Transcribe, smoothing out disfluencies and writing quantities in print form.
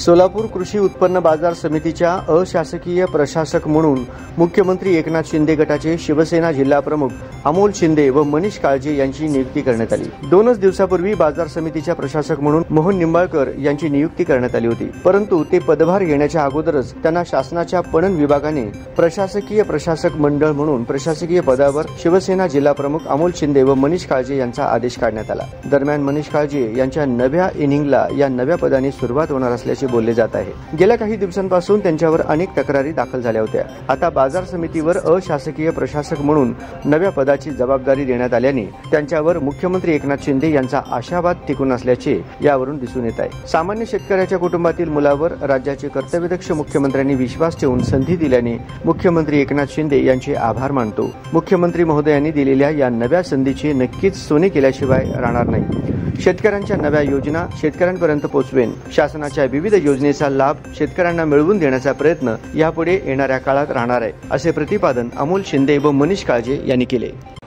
सोलापूर कृषी उत्पन्न बाजार समितीच्या अशासकीय प्रशासक म्हणून मुख्यमंत्री एकनाथ शिंदे गटाचे शिवसेना जिल्हा प्रमुख अमोल शिंदे व मनीष काळजे यांची नियुक्ती करण्यात आली। 2 दिवसापूर्वी बाजार समितीच्या प्रशासक म्हणून मोहन निंबाळकर यांची नियुक्ती करण्यात आली होती, परंतु ते पदभार घेण्याच्या अगोदरच त्यांना शासनाच्या पणन विभागाने प्रशासकीय प्रशासक मंडळ म्हणून प्रशासकीय पदावर शिवसेना जिल्हा प्रमुख अमोल शिंदे व मनीष काळजे यांचा आदेश काढण्यात आला। दरम्यान मनीष काळजे यांच्या नव्या इनिंगला या नव्या पदाने सुरुवात होणार असल्याचे बोलले जात आहे। गेल्या काही दिवसांपासून त्यांच्यावर अनेक तक्रारी दाखल झाल्या होत्या। आता बाजार समितीवर अशासकीय प्रशासक म्हणून नव्या पदाची जबाबदारी देण्यात आल्याने त्यांच्यावर मुख्यमंत्री एकनाथ शिंदे यांचा आशावाद टिकून असल्याचे यावरून दिसून येत आहे। सामान्य शेतकऱ्याच्या कुटुंबातील मुलावर राज्याचे कर्तव्यदक्ष मुख्यमंत्र्यांनी विश्वास ठेवून संधी दिल्याने मुख्यमंत्री एकनाथ शिंदे यांचे आभार मानतो। मुख्यमंत्री महोदयांनी दिलेल्या या नव्या संधीचे नक्कीच सोने केल्याशिवाय राहणार नाही। शेतकऱ्यांच्या नव्या योजना शेतकऱ्यांपर्यंत पोहोचवेन। शासनाच्या विविध योजनेचा लाभ शेतकऱ्यांना मिळवून देण्याचा प्रयत्न यापुढे येणाऱ्या काळात राहणार आहे, असे प्रतिपादन अमोल शिंदे व मनीष काळजे यांनी केले।